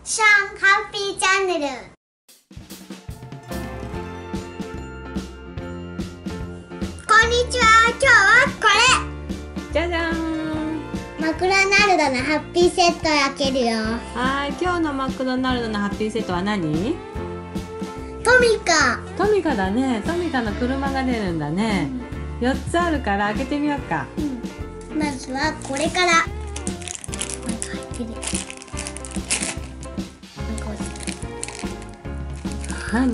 シャンハッピーチャンネル。こんにちは。今日はこれ。 じゃじゃーん。 マクドナルドのハッピーセットを開けるよ。 はい、今日のマクドナルドのハッピーセットは何？ トミカ。 トミカだね。トミカの車が出るんだね。4つあるから開けてみようか。 まずはこれから。なんか入ってる。 何？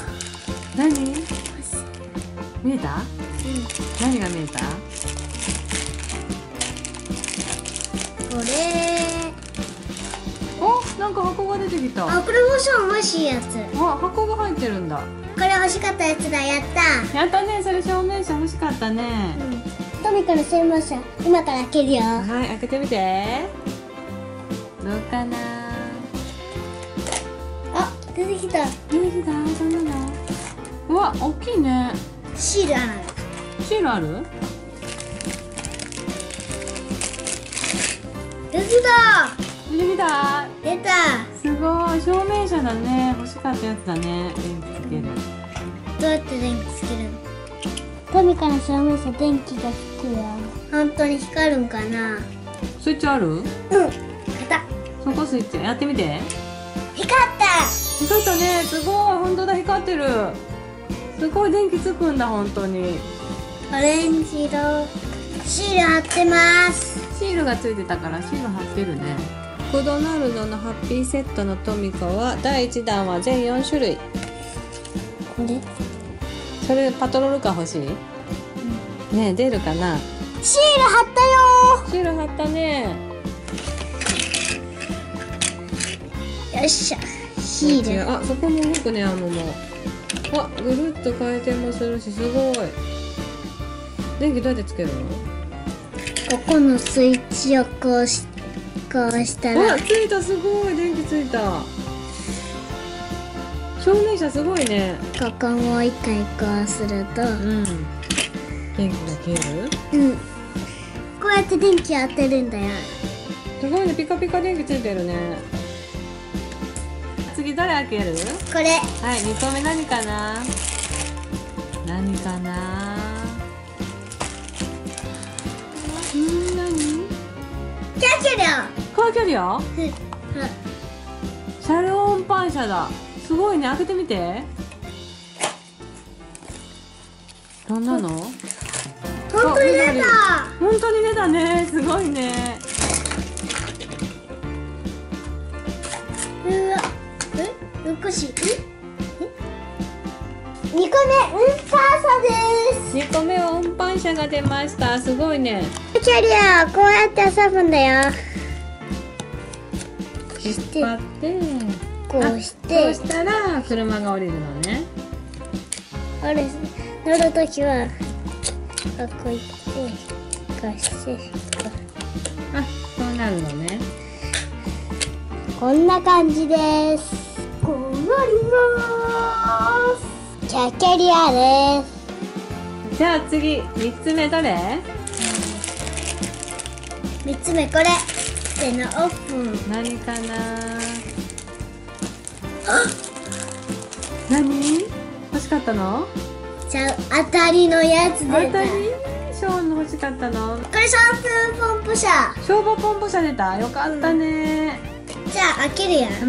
見えた？何が見えた？ これ。 お、なんか箱が出てきた。 あ、これもそう欲しいやつ。 あ、箱が入ってるんだ。 これ欲しかったやつだ。やった。 やったね。それ証明書欲しかったね。 トミカの専門車、今から開けるよ。 はい、開けてみて。どうかな。 あ、出てきた。 出てきた。そんなの。うわ、大きいね。 シールある。 シールある？ 出てきた。 出てきた。 出た。 すごい、証明書だね。欲しかったやつだね。電気つける。 どうやって電気つけるの？トミカの証明書、電気がつくよ。本当に光るんかな？ スイッチある？ うん。光った。 そこスイッチやってみて。 光った。 光ったね。すごい、本当だ、光ってる。すごい、電気つくんだ、本当に。 オレンジ色。シール貼ってます。 シールがついてたからシール貼ってるね。マクドナルドのハッピーセットのトミカは第1弾は全4種類。 これ？ それパトロールカー欲しい？ねえ、出るかな？ シール貼ったよ。 シール貼ったね。 よっしゃ。シール。 あ、そこも動くね、あのも。あ、ぐるっと回転もするし、すごい。電気どうやってつけるの？ ここのスイッチをこうしたら。 あ、ついた、すごい、電気ついた。証明書すごいね。 ここもう一回こうすると。 電気が消える？ うん。こうやって電気当てるんだよ。 すごいね、ピカピカ電気ついてるね。次どれ開ける？ これ。 はい、2個目何かな？何かな？何？ キャキャリャ。 カーキャリア？ うん。 車両運搬車だ。すごいね、開けてみて。どんなの？ 本当に出た。 本当に出たね。すごいね。 うわ。少し。2個目、運搬車です。 2個目は運搬車が出ました。すごいね。 キャリアこうやって遊ぶんだよ。 引っ張ってこうしてそうしたら車が降りるのね。 あれ乗るときはこういってこうしてあ、そうなるのね。 こんな感じです。こうなります。キャリアです。 じゃあ次、3つ目どれ 3つ目これ。せーの、オープン。 何かな？何？欲しかったの？ じゃあ当たりのやつ出た。 当たり？ショーンの欲しかったの？ これシャンプーポンプ車。 消防ポンプ車出た。よかったね。 じゃあ開けるや。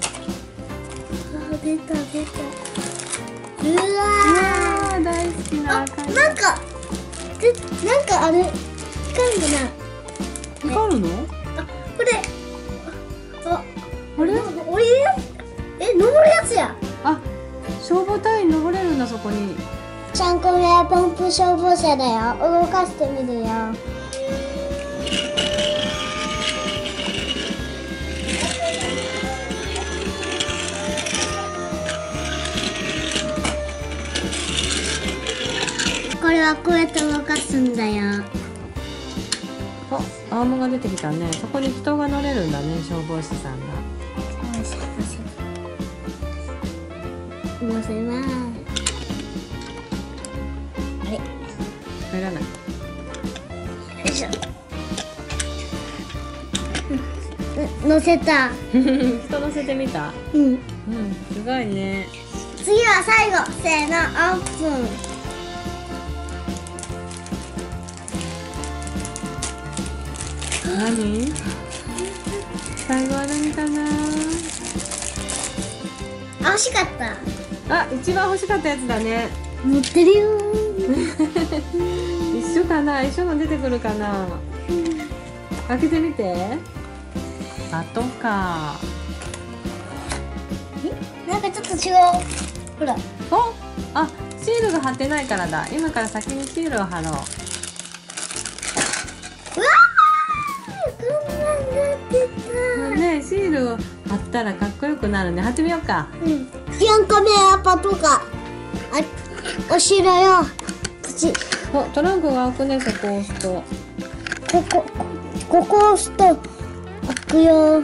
出た。うわー、 大好きな赤い。 なんかあれ光るかな。 光るの？ これあれ？ 降りるやつ？登るやつや。 あ、消防隊員登れるんだ、そこに。 3個目はポンプ消防車だよ。動かしてみるよ。これはこうやって動かすんだよ。 あ、アームが出てきたね。そこに人が乗れるんだね、消防士さんが。 乗せます。あれ？ 入らない。 よいしょ。 乗せた。 人乗せてみた。 うん。 うん、すごいね。 次は最後。せーの、オープン。 何？最後は何かな。 あ、惜しかった。 あ、一番欲しかったやつだね。 乗ってるよ一緒かな、一緒の出てくるかな。開けてみて。パトカー。 なんかちょっと違う。ほら。 お、あ、シールが貼ってないからだ。今から先にシールを貼ろう。 うわー、こんなんなってた。 ね、シールを貼ったらかっこよくなるね。貼ってみようか。 うん。4個目はパトカー。あ、お城よ。プチ。 お、トランクが開くね。そこを押すと。 ここ押すと開くよ。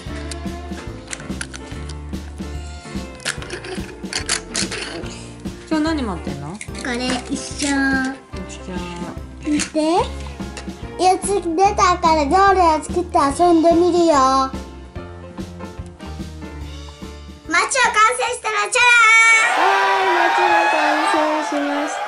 今日何持ってんの？ これ一緒。 じゃ見て。やつ出たからどれを作って遊んでみるよ。街を完成したらチャはい、街が完成しました。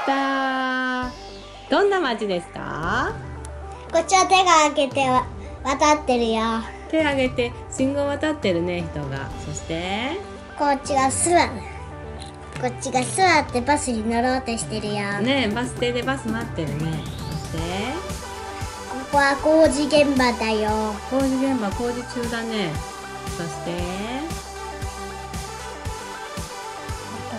どんな街ですか？ ラー。こっちは手が開けて渡ってるよ。 手挙げて信号渡ってるね、人が。そしてこっちが座る。こっちが座ってバスに乗ろうとしてるよ。 ね、バス停でバス待ってるね。そしてここは工事現場だよ。 工事現場工事中だね。そしてあ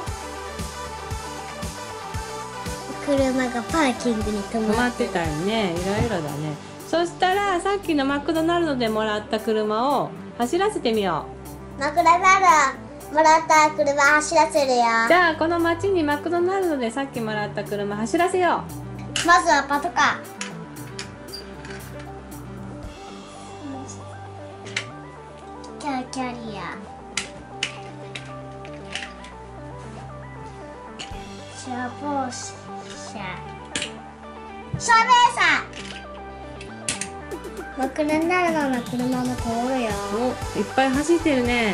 とは車がパーキングに止止まっまってる。 てたよね。いろいろだね。そしたらさっきのマクドナルドでもらった車を走らせてみよマクドナルドもらった車走らせるよ。 う。じゃあこの街にマクドナルドでさっきもらった車走らせよまずはパトカー。キャリア。消防車。照明車。マクドナルドの車も通るよ。 う。お、いっぱい走ってるね。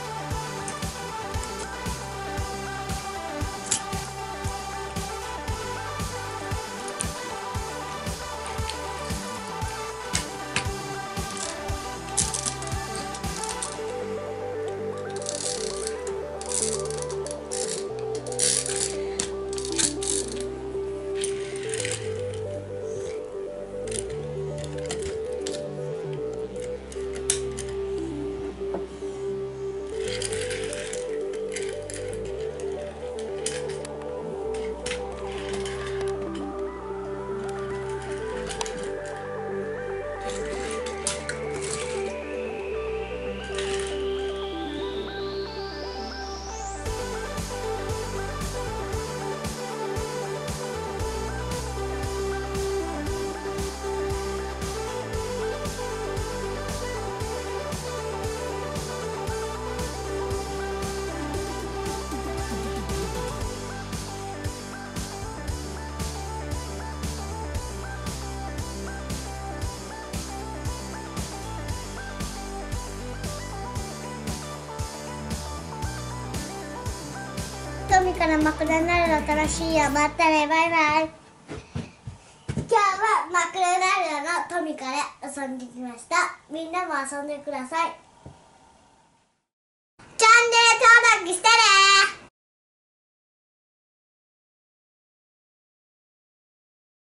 トミカのマクドナルド楽しいよ。またね、バイバイ。今日はマクドナルドのトミカで遊んできました。みんなも遊んでください。